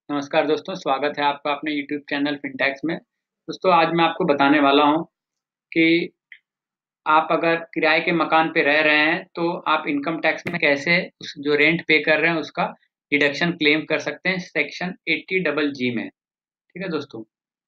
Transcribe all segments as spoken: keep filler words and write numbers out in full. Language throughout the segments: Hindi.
नमस्कार दोस्तों, स्वागत है आपका अपने यूट्यूब चैनल फिनटेक्स में। दोस्तों आज मैं आपको बताने वाला हूं कि आप अगर किराए के मकान पे रह रहे हैं तो आप इनकम टैक्स में कैसे उस जो रेंट पे कर रहे हैं उसका डिडक्शन क्लेम कर सकते हैं सेक्शन अस्सी डबल जी में। ठीक है दोस्तों,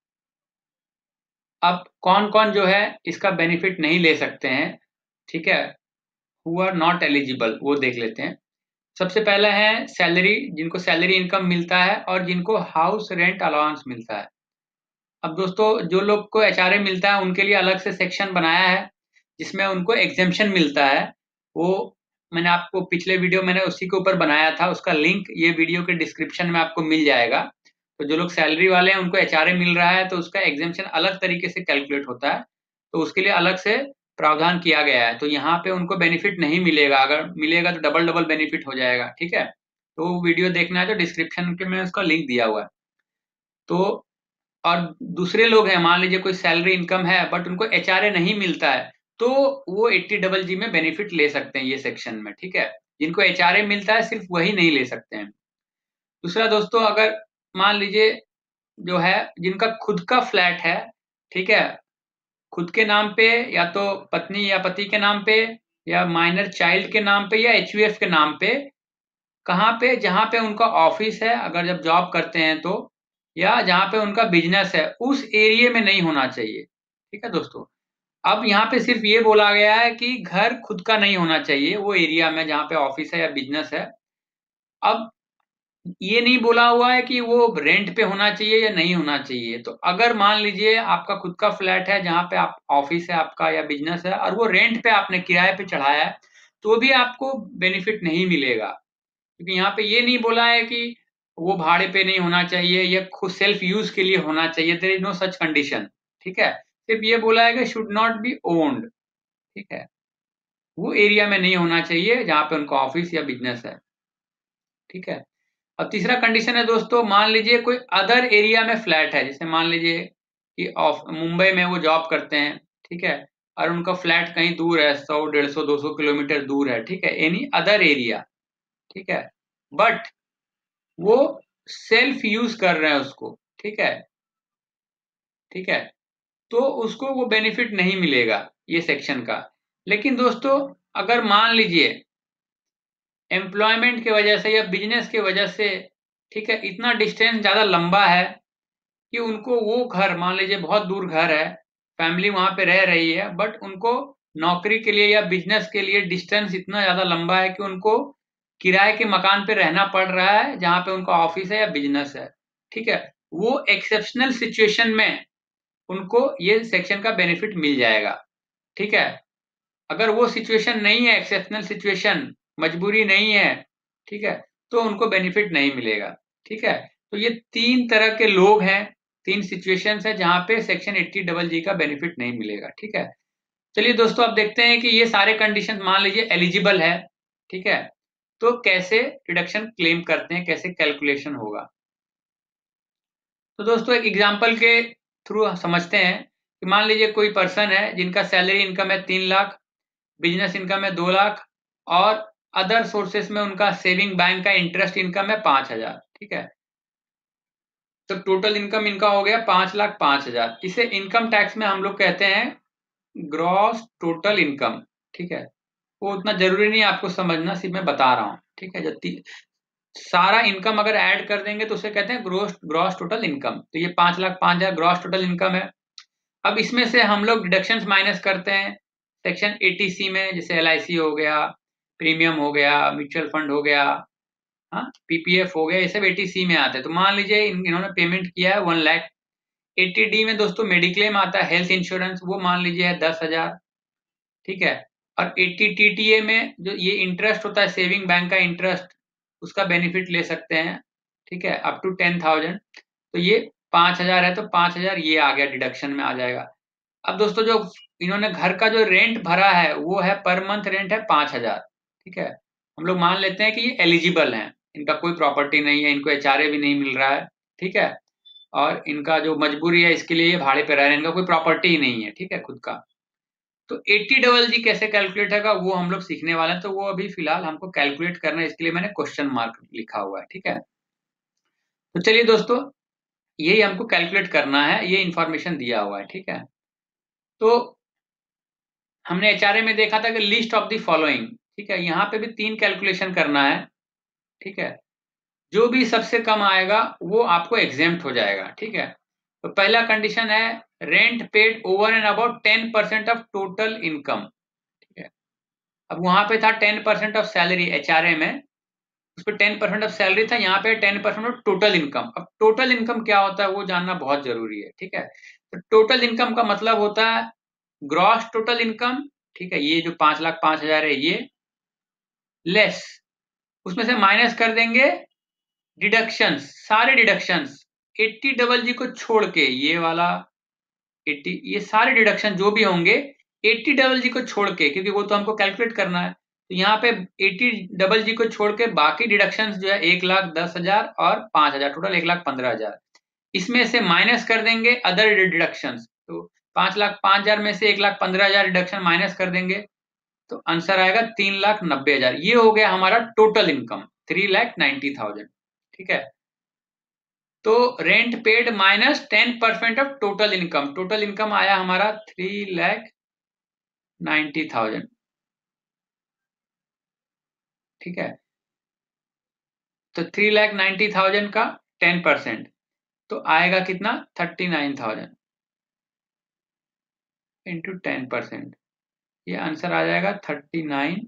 अब कौन कौन जो है इसका बेनिफिट नहीं ले सकते हैं, ठीक है, हु आर नॉट एलिजिबल, वो देख लेते हैं। सबसे पहला है सैलरी, जिनको सैलरी इनकम मिलता है और जिनको हाउस रेंट अलाउंस मिलता है। अब दोस्तों जो लोग को एचआरए मिलता है उनके लिए अलग से सेक्शन बनाया है जिसमें उनको एग्जेम्पशन मिलता है। वो मैंने आपको पिछले वीडियो मैंने उसी के ऊपर बनाया था, उसका लिंक ये वीडियो के डिस्क्रिप्शन में आपको मिल जाएगा। तो जो लोग सैलरी वाले हैं उनको एचआरए मिल रहा है तो उसका एग्जेम्पशन अलग तरीके से कैलकुलेट होता है, तो उसके लिए अलग से प्रावधान किया गया है। तो यहाँ पे उनको बेनिफिट नहीं मिलेगा, अगर मिलेगा तो डबल डबल बेनिफिट हो जाएगा। ठीक है, तो वीडियो देखना है तो डिस्क्रिप्शन के में उसका लिंक दिया हुआ है। तो और दूसरे लोग हैं, मान लीजिए कोई सैलरी इनकम है बट उनको एचआरए नहीं मिलता है, तो वो अस्सी डबल जी में बेनिफिट ले सकते हैं ये सेक्शन में। ठीक है, जिनको एचआरए मिलता है सिर्फ वही नहीं ले सकते हैं। दूसरा दोस्तों, अगर मान लीजिए जो है जिनका खुद का फ्लैट है, ठीक है, खुद के नाम पे या तो पत्नी या पति के नाम पे या माइनर चाइल्ड के नाम पे या एचयूएफ के नाम पे, कहाँ पे, जहां पे उनका ऑफिस है अगर जब जॉब करते हैं तो, या जहां पे उनका बिजनेस है उस एरिया में नहीं होना चाहिए। ठीक है दोस्तों, अब यहाँ पे सिर्फ ये बोला गया है कि घर खुद का नहीं होना चाहिए वो एरिया में जहां पे ऑफिस है या बिजनेस है। अब ये नहीं बोला हुआ है कि वो रेंट पे होना चाहिए या नहीं होना चाहिए। तो अगर मान लीजिए आपका खुद का फ्लैट है जहां पे आप ऑफिस है आपका या बिजनेस है और वो रेंट पे आपने किराए पे चढ़ाया है, तो भी आपको बेनिफिट नहीं मिलेगा, क्योंकि यहाँ पे ये नहीं बोला है कि वो भाड़े पे नहीं होना चाहिए या खुद सेल्फ यूज के लिए होना चाहिए, there is no such condition. ठीक है, सिर्फ ये बोला है कि शुड नॉट बी ओन्ड। ठीक है, वो एरिया में नहीं होना चाहिए जहां पे उनका ऑफिस या बिजनेस है। ठीक है, अब तीसरा कंडीशन है दोस्तों, मान लीजिए कोई अदर एरिया में फ्लैट है, जैसे मान लीजिए कि ऑफ मुंबई में वो जॉब करते हैं, ठीक है, और उनका फ्लैट कहीं दूर है, सौ डेढ़ सौ दो सौ किलोमीटर दूर है, ठीक है, एनी अदर एरिया, ठीक है, बट वो सेल्फ यूज कर रहे हैं उसको, ठीक है, ठीक है, तो उसको वो बेनिफिट नहीं मिलेगा ये सेक्शन का। लेकिन दोस्तों अगर मान लीजिए एम्प्लॉयमेंट की वजह से या बिजनेस की वजह से, ठीक है, इतना डिस्टेंस ज्यादा लंबा है कि उनको वो घर, मान लीजिए बहुत दूर घर है, फैमिली वहां पे रह रही है, बट उनको नौकरी के लिए या बिजनेस के लिए डिस्टेंस इतना ज्यादा लंबा है कि उनको किराए के मकान पे रहना पड़ रहा है जहां पे उनका ऑफिस है या बिजनेस है। ठीक है, वो एक्सेप्शनल सिचुएशन में उनको ये सेक्शन का बेनिफिट मिल जाएगा। ठीक है, अगर वो सिचुएशन नहीं है, एक्सेप्शनल सिचुएशन, मजबूरी नहीं है, ठीक है, तो उनको बेनिफिट नहीं मिलेगा। ठीक है, तो ये तीन तरह के लोग हैं, तीन सिचुएशंस है जहां पे सेक्शन अस्सी डबल जी का बेनिफिट नहीं मिलेगा। ठीक है, चलिए दोस्तों अब देखते हैं कि ये सारे कंडीशन मान लीजिए एलिजिबल है, ठीक है, तो कैसे डिडक्शन क्लेम करते हैं, कैसे कैलकुलेशन होगा। तो दोस्तों एक एग्जांपल के थ्रू समझते हैं कि मान लीजिए कोई पर्सन है जिनका सैलरी इनकम है तीन लाख, बिजनेस इनकम है दो लाख, और अदर सोर्सेस में उनका सेविंग बैंक का इंटरेस्ट इनकम है पांच हजार। ठीक है, तो टोटल इनकम इनका हो गया पांच लाख पांच हजार। इसे इनकम टैक्स में हम लोग कहते हैं ग्रॉस टोटल इनकम। ठीक है, वो उतना जरूरी नहीं है आपको समझना, सिर्फ मैं बता रहा हूं। ठीक है, जब सारा इनकम अगर ऐड कर देंगे तो उसे कहते हैं ग्रोस ग्रॉस टोटल इनकम। तो ये पांच लाख पांच हजार ग्रॉस टोटल इनकम है। अब इसमें से हम लोग डिडक्शंस माइनस करते हैं सेक्शन अस्सी सी में, जैसे एलआईसी हो गया, प्रीमियम हो गया, म्यूचुअल फंड हो गया, हाँ, पीपीएफ हो गया, ये सब अस्सी सी में आते हैं। तो मान लीजिए इन, इन्होंने पेमेंट किया है वन लाख। अस्सी डी में दोस्तों मेडिक्लेम आता है, हेल्थ इंश्योरेंस, वो मान लीजिए है दस हजार। ठीक है, और अस्सी टीटीए में जो ये इंटरेस्ट होता है सेविंग बैंक का इंटरेस्ट, उसका बेनिफिट ले सकते हैं। ठीक है, अप टू टेन थाउजेंड। तो ये पांच हजार है तो पांच हजार ये आ गया, डिडक्शन में आ जाएगा। अब दोस्तों जो इन्होंने घर का जो रेंट भरा है वो है पर मंथ रेंट है पांच हजार। ठीक है, हम लोग मान लेते हैं कि ये एलिजिबल हैं, इनका कोई प्रॉपर्टी नहीं है, इनको एचआरए भी नहीं मिल रहा है। ठीक है, और इनका जो मजबूरी है इसके लिए ये भाड़े पे रह रहे हैं, इनका कोई प्रॉपर्टी ही नहीं है, ठीक है, खुद का। तो अस्सी डबल जी कैसे कैलकुलेट होगा वो हम लोग सीखने वाले हैं, तो वो अभी फिलहाल हमको कैलकुलेट करना है, इसके लिए मैंने क्वेश्चन मार्क लिखा हुआ है। ठीक है, तो चलिए दोस्तों, यही हमको कैलकुलेट करना है, ये इंफॉर्मेशन दिया हुआ है, ठीक है। तो हमने एचआरए में देखा था कि लिस्ट ऑफ द फॉलोइंग, ठीक है, यहाँ पे भी तीन कैलकुलेशन करना है, ठीक है। जो भी सबसे कम आएगा वो आपको एग्जेम्प्ट हो जाएगा, ठीक है। तो पहला कंडीशन है rent paid over and above ten percent of total income, ठीक है। अब वहां पे था ten percent of salary HRA में, उस पर टेन परसेंट ऑफ सैलरी था, यहाँ पे ten percent of total income. अब टोटल इनकम क्या होता है वो जानना बहुत जरूरी है, ठीक है। तो टोटल इनकम का मतलब होता है ग्रॉस टोटल इनकम, ठीक है, ये जो पांच लाख पांच हजार है ये, लेस उसमें से माइनस कर देंगे डिडक्शंस, सारे डिडक्शंस एट्टी डबल जी को छोड़ के, ये वाला एट्टी, ये सारे डिडक्शन जो भी होंगे एट्टी डबल जी को छोड़ के, क्योंकि वो तो हमको कैलकुलेट करना है। तो यहाँ पे एट्टी डबल जी को छोड़ के बाकी डिडक्शंस जो है एक लाख दस हजार और पांच हजार, टोटल एक लाख पंद्रह हजार, इसमें से माइनस कर देंगे अदर डिडक्शंस। तो पांच लाख पांच हजार में से एक लाख पंद्रह हजार डिडक्शन माइनस कर देंगे, तो आंसर आएगा तीन लाख नब्बे हजार। ये हो गया हमारा total income, three lakh ninety thousand, ठीक है। तो rent paid minus ten percent of total income, total income आया हमारा थ्री लैख नाइन्टी थाउजेंड, ठीक है। तो थ्री लैख नाइन्टी थाउजेंड का टेन परसेंट तो आएगा कितना, thirty nine thousand into ten percent, ये आंसर आ जाएगा थर्टी नाइन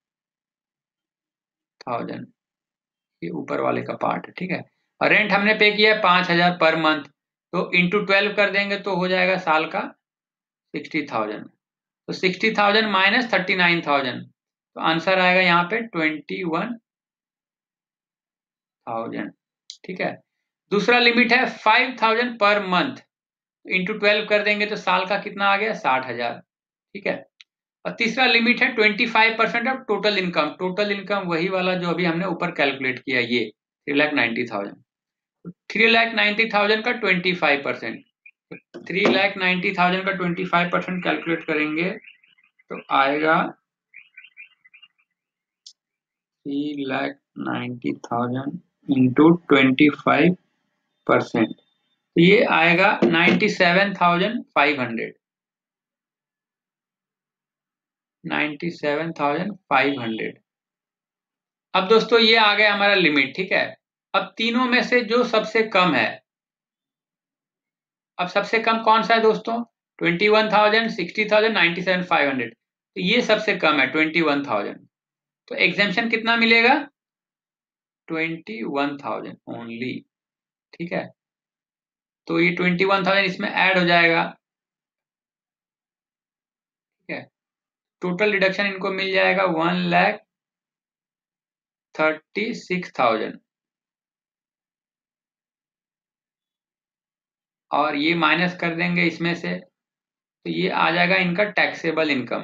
थाउजेंड, ये ऊपर वाले का पार्ट है, ठीक है। और रेंट हमने पे किया है पांच हजार पर मंथ, तो इंटू ट्वेल्व कर देंगे तो हो जाएगा साल का सिक्सटी थाउजेंड। तो sixty thousand minus thirty nine thousand, तो आंसर आएगा यहाँ पे ट्वेंटी वन थाउजेंड, ठीक है। दूसरा लिमिट है five thousand per month, into twelve कर देंगे तो साल का कितना आ गया, साठ हजार, ठीक है। और तीसरा लिमिट है twenty five percent of total income, total income वही वाला जो अभी हमने ऊपर कैलकुलेट किया, ये three lakh ninety thousand, three lakh ninety thousand का twenty five percent, three lakh ninety thousand का ट्वेंटी फाइव परसेंट कैलकुलेट करेंगे तो आएगा three lakh ninety thousand into twenty five percent, तो ये आएगा ninety seven thousand five hundred, ninety seven thousand five hundred. अब दोस्तों ये आ गया हमारा लिमिट, ठीक है। अब तीनों में से जो सबसे कम है, अब सबसे कम कौन सा है दोस्तों, twenty one thousand, sixty thousand, ninety seven five hundred, तो ये सबसे कम है ट्वेंटी वन थाउजेंड। तो एग्जेम्पशन कितना मिलेगा, ट्वेंटी वन थाउजेंड ओनली, ठीक है। तो ये ट्वेंटी वन थाउजेंड इसमें ऐड हो जाएगा, ठीक है। टोटल डिडक्शन इनको मिल जाएगा one lakh thirty six thousand, और ये माइनस कर देंगे इसमें से, तो ये आ जाएगा इनका टैक्सेबल इनकम,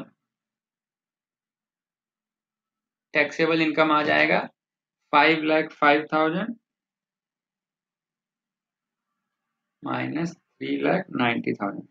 टैक्सेबल इनकम आ जाएगा five lakh five thousand minus three lakh ninety thousand,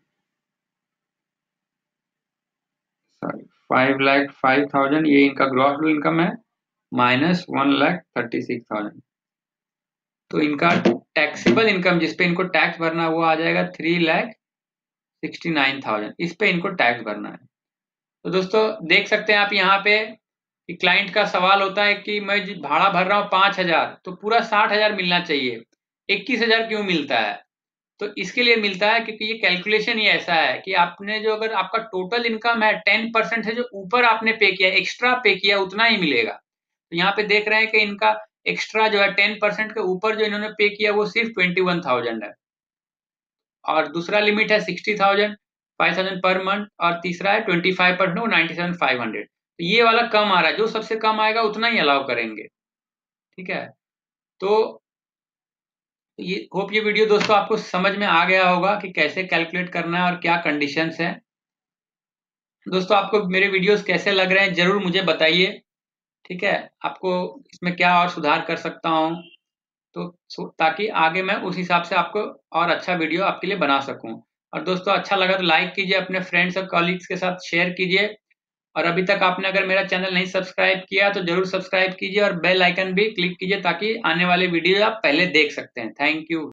sorry five lakh five thousand, ये इनका ग्रॉस इनकम है, minus one lakh thirty six thousand. तो इनका टैक्सेबल इनकम जिसपे इनको टैक्स भरना है वो आ जाएगा three lakh sixty nine thousand, इस पे इनको टैक्स भरना है। तो दोस्तों देख सकते हैं आप यहाँ पे कि क्लाइंट का सवाल होता है कि मैं भाड़ा भर रहा हूँ पांच हजार, तो पूरा साठ हजार मिलना चाहिए, इक्कीस हजार क्यों मिलता है। तो इसके लिए मिलता है क्योंकि ये कैलकुलेशन ही ऐसा है कि आपने जो, अगर आपका टोटल इनकम है टेन परसेंट है, जो ऊपर आपने पे किया, एक्स्ट्रा पे किया, उतना ही मिलेगा। तो यहाँ पे देख रहे हैं कि इनका एक्स्ट्रा जो है टेन परसेंट के ऊपर जो इन्होंने पे किया वो सिर्फ ट्वेंटी वन थाउजेंड है, और दूसरा लिमिट है sixty thousand, five thousand per month, और तीसरा है ट्वेंटी फाइव परसेंट वो नाइन्टी सेवन फाइव हंड्रेड। तो ये वाला कम आ रहा है, जो सबसे कम आएगा उतना ही अलाउ करेंगे, ठीक है। तो ये होप ये वीडियो दोस्तों आपको समझ में आ गया होगा कि कैसे कैलकुलेट करना है और क्या कंडीशंस हैं। दोस्तों आपको मेरे वीडियोस कैसे लग रहे हैं जरूर मुझे बताइए, ठीक है। आपको इसमें क्या और सुधार कर सकता हूँ, तो ताकि आगे मैं उस हिसाब से आपको और अच्छा वीडियो आपके लिए बना सकूं। और दोस्तों अच्छा लगा तो लाइक कीजिए, अपने फ्रेंड्स और कॉलीग्स के साथ शेयर कीजिए, और अभी तक आपने अगर मेरा चैनल नहीं सब्सक्राइब किया तो जरूर सब्सक्राइब कीजिए और बेल आइकन भी क्लिक कीजिए ताकि आने वाले वीडियो आप पहले देख सकते हैं। Thank you.